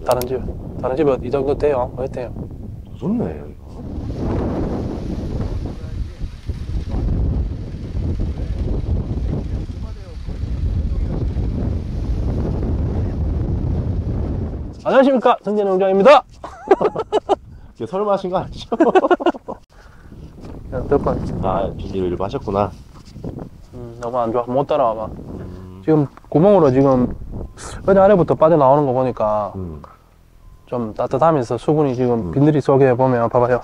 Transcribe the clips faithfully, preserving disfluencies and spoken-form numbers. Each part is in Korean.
다른 집 다른 집은 이 정도 돼요. 어때요? 좋네 이거. 안녕하십니까, 성진 농장입니다. 이게 설마 하신 거 아니죠? 덕분. 아, 준비를 일부 하셨구나. 음, 너무 안 좋아. 못 따라와봐. 음. 지금 구멍으로 지금 어제 아래부터 빠져나오는 거 보니까 음. 좀 따뜻하면서 수분이 지금 음. 비늘이 속에 보면 봐봐요.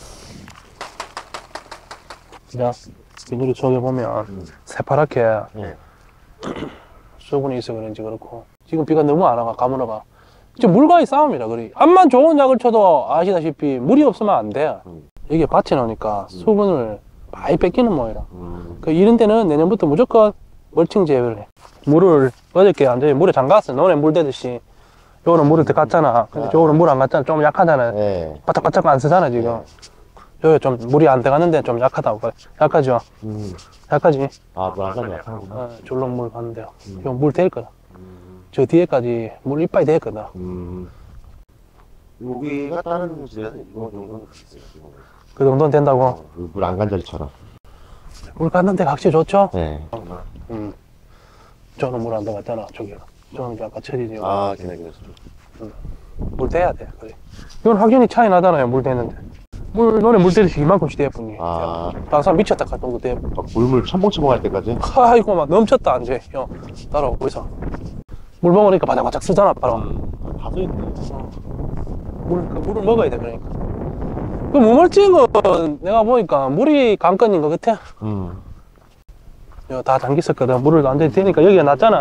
자, 비늘이 속에 보면 음. 새파랗게 네. 수분이 있어 그런지 그렇고 지금 비가 너무 안 와가 가물어가. 지금 물과의 싸움이라 그래. 암만 좋은 약을 쳐도 아시다시피 물이 없으면 안 돼. 음. 이게 밭에 놓으니까 음. 수분을 많이 뺏기는 모양이라. 음. 그 이런 때는 내년부터 무조건 멀칭 제외를 해. 물을 어저께 완전히 물에 잠갔어. 너네 물 대듯이. 요거는 물을 더 갔잖아. 근데 요거는 물 안 갔잖아. 좀 약하잖아. 네. 바짝바짝 안 쓰잖아 지금. 네. 여기 좀 물이 안 들어갔는데 좀 약하다고. 약하죠? 음. 약하지? 아, 물 안 가면 약하구나. 어, 줄넘물 갔는데요. 음. 요 물 될 거다. 저 뒤에까지 물 이빨이 되었거든. 음. 여기가 다른 집에서 이 정도는 그 정도는 된다고? 어, 물 안 간 자리처럼. 물 갔는 데가 확실히 좋죠? 네. 음. 저는 물 안 들어갔잖아, 저기가. 저는 아까 처리지. 아, 걔네, 걔네. 음. 물 대야 돼, 그래. 이건 확연히 차이 나잖아요, 물 대는데. 물, 너네 물 대듯이 이만큼씩 대뿐이. 아. 방사 미쳤다, 그 정도 대. 물물 첨벙첨벙 할 때까지? 아이고, 막 넘쳤다, 이제. 형, 따라오고 있어. 물 먹으니까 바짝바짝 쓰잖아, 바로. 음, 다 써있네. 어. 물, 그 물을 먹어야 돼, 그러니까. 그 무멀찌인 거, 내가 보니까 물이 관건인 것 같아. 음. 이거 다 잠기 있었거든. 물을 완전히 대니까 여기가 낮잖아.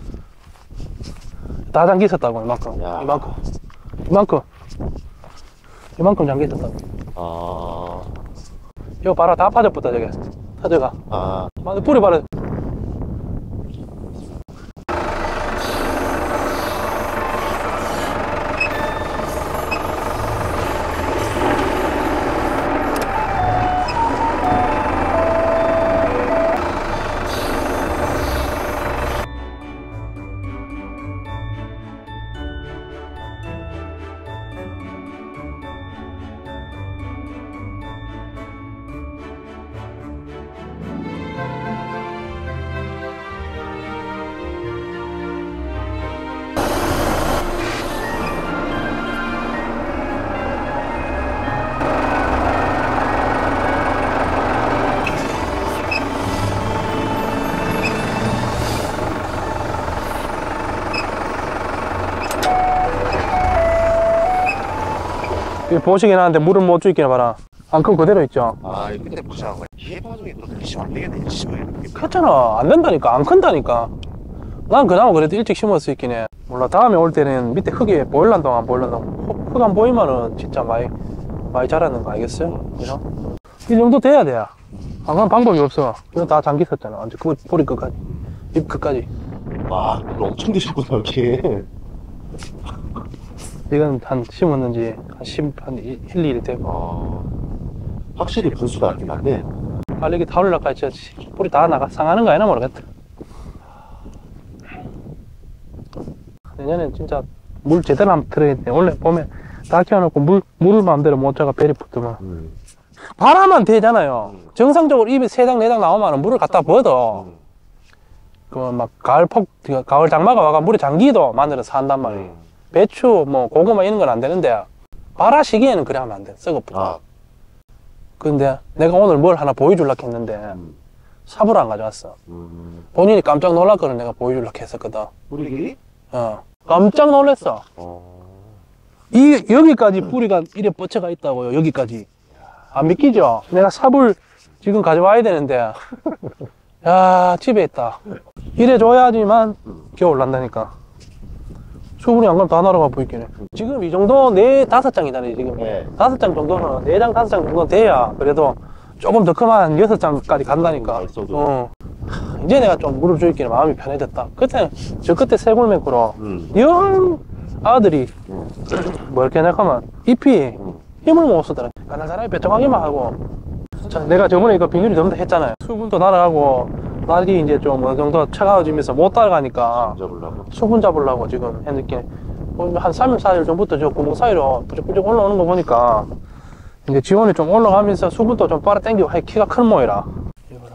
다 잠기 있었다고, 이만큼. 야. 이만큼. 이만큼. 이만큼 잠기 있었다고. 아. 이거 봐라, 다 빠져붙다, 저게. 터져가. 아. 맞아, 뿌리 봐라. 보시긴 하는데 물을 못 주있기나 봐라. 앙큼 그대로 있죠. 아, 이 끝에 보시라고. 얘 파종이 또 드시면 안 되겠네. 심어야 그렇잖아. 안 된다니까. 안 큰다니까. 난 그나마 그래도 일찍 심을 수 있긴 해. 몰라, 다음에 올 때는 밑에 흙이 보일란 동안 보일란 동안 흙 안 보이면은 진짜 많이 많이 자라는 거 알겠어요? 그죠? 이 정도 돼야 돼. 안 그러면 방법이 없어. 이거 다 잠기 있었잖아. 완전 그 뿌리 끝까지, 잎 끝까지. 와, 물 엄청 드셨구나 이렇게. 이건 한 심었는지 한 십, 한 일, 이 일 되고. 아, 확실히 분수가 낫긴 한데. 빨리 이게 다 올라갈까 했지. 뿌리 다 나가, 상하는 거 아니나 모르겠다. 내년엔 진짜 물 제대로 한번 들어야겠네. 원래 보면 다 키워놓고 물, 물을 마음대로 못 자가 베리 붙으면. 음. 바람만 되잖아요. 음. 정상적으로 입에 세 장, 네 장 나오면 물을 갖다 부어도, 음. 그 막 가을 폭, 가을 장마가 와가 물에 잠기도 마늘은 산단 말이에요. 음. 배추, 뭐, 고구마 이런 건 안 되는데, 발화 시기에는 그래 하면 안 돼. 썩어 붙어. 아. 근데 내가 오늘 뭘 하나 보여주려고 했는데, 음. 삽을 안 가져왔어. 음. 본인이 깜짝 놀랐거든, 내가 보여주려고 했었거든. 뿌리 길이? 어. 깜짝 놀랐어. 어. 이, 여기까지 뿌리가 이래 뻗쳐가 있다고요, 여기까지. 안 믿기죠? 내가 삽을 지금 가져와야 되는데, 야, 집에 있다. 이래 줘야지만 겨울 난다니까. 수분이 안 가면 다 날아가 보이긴 해. 지금 이 정도 네 다섯 장이잖아요 지금. 네. 다섯 장 정도는 네 장 다섯 장 정도 돼야 그래도 조금 더 크면 한 여섯 장까지 간다니까. 어. 이제 내가 좀 물을 주기는 마음이 편해졌다. 그때 저 그때 세골맥구로 음. 영 아들이 음. 뭐 이렇게 생각하면 잎이 음. 힘을 못 쓰더라. 가나가나히 뾰족하기만 하고. 자, 내가 저번에 이거 비닐이 전부 다 했잖아요. 수분도 날아가고 날이 이제 좀 어느 정도 차가워지면서 못 따라가니까 수분 잡으려고 수분 잡으려고 지금 했는데 한 삼 일, 사 일 전부터 저 구멍 사이로 뿌쩍뿌쩍 올라오는 거 보니까 이제 지원이 좀 올라가면서 수분도 좀 빨아당기고 하여 키가 큰 모이라. 이거라.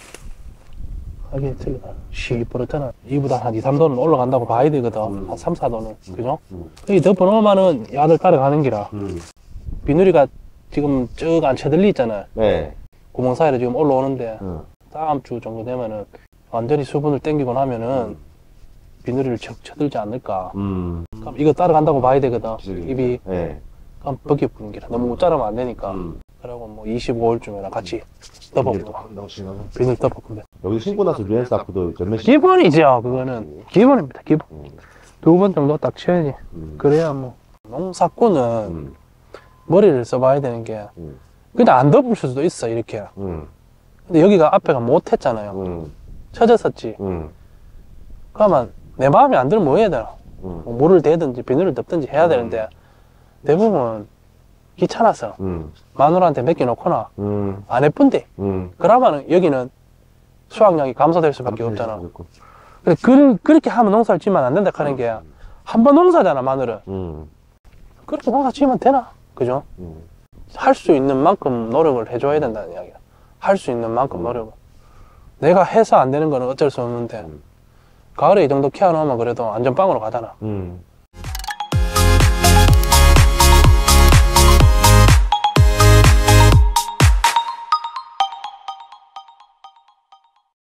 하긴 틀리다. 시퍼렇잖아. 이보다 한 이, 삼 도는 올라간다고 봐야 되거든. 음. 한 삼, 사 도는. 그죠? 음. 여기 덮어놓으면은 야들 따라가는 기라. 음. 비누리가 지금 쭉 안 쳐들리 있잖아. 네. 구멍 사이로 지금 올라오는데 음. 다음 주 정도 되면은 완전히 수분을 땡기고 나면은 비누리를 쳐, 쳐들지 않을까. 음. 그럼 이거 따라간다고 봐야 되거든. 그치. 입이 네. 그럼 벗겨 부는 기라. 너무 못 자르면 안 되니까. 음. 그러고 뭐 이십오 일쯤에랑 같이 덮어보고 나오시나요? 비늘 덮어보면 여기 신고 나서 류엔스 아프도 전면 시 기본이죠. 그거는 기본입니다. 기본. 음. 두 번 정도 딱 쳐야지. 음. 그래야 뭐 농사꾼은 음. 머리를 써봐야 되는 게 음. 그냥 안 덮을 수도 있어 이렇게. 음. 근데 여기가 앞에가 못했잖아요. 음. 쳐졌었지. 음. 그러면 내 마음에 안 들면 뭐 해야 되나? 음. 뭐 물을 대든지 비늘을 덮든지 해야 되는데 대부분 귀찮아서 음. 마누라한테 맡겨놓거나 음. 안 예쁜데 음. 그러면은 여기는 수확량이 감소될 수밖에 음. 없잖아. 그래, 그, 그렇게 하면 농사를 지면 안 된다 하는 게 한 번 농사잖아 마늘은. 음. 그렇게 농사 지으면 되나? 그죠? 음. 할 수 있는 만큼 노력을 해줘야 된다는 이야기야. 할 수 있는 만큼 노력을. 내가 해서 안 되는 거는 어쩔 수 없는데 음. 가을에 이 정도 키워놓으면 그래도 안전빵으로 가잖아. 음.